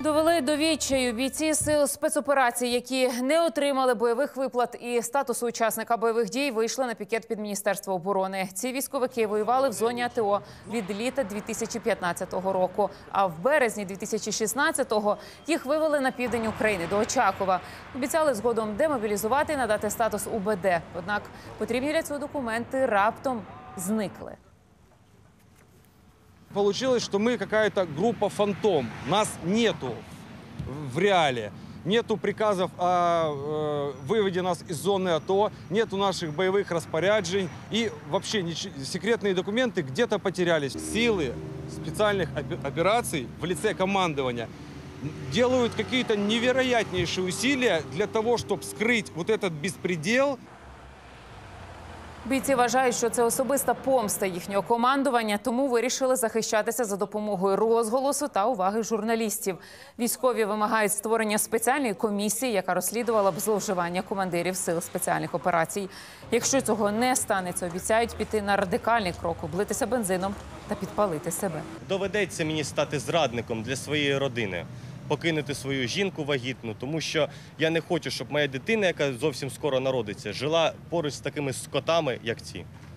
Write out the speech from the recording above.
Довели до відчаю бійці сил спецоперацій, які не отримали бойових виплат і статусу учасника бойових дій, вийшли на пікет під Міністерство оборони. Ці військовики воювали в зоні АТО від літа 2015 року. А в березні 2016-го їх вивели на південь України, до Очакова. Обіцяли згодом демобілізувати і надати статус УБД. Однак потрібні для цього документи раптом зникли. Получилось, что мы какая-то группа «Фантом». Нас нету в реале. Нету приказов о выводе нас из зоны АТО, нету наших боевых распоряджений. И вообще секретные документы где-то потерялись. Силы специальных операций в лице командования делают какие-то невероятнейшие усилия для того, чтобы скрыть вот этот беспредел. Бійці вважають, що це особиста помста їхнього командування, тому вирішили захищатися за допомогою розголосу та уваги журналістів. Військові вимагають створення спеціальної комісії, яка розслідувала б зловживання командирів сил спеціальних операцій. Якщо цього не станеться, обіцяють піти на радикальний крок – облитися бензином та підпалити себе. Доведеться мені стати зрадником для своєї родини. Покинути свою жінку вагітну, тому що я не хочу, щоб моя дитина, яка зовсім скоро народиться, жила поруч з такими скотами, як ці.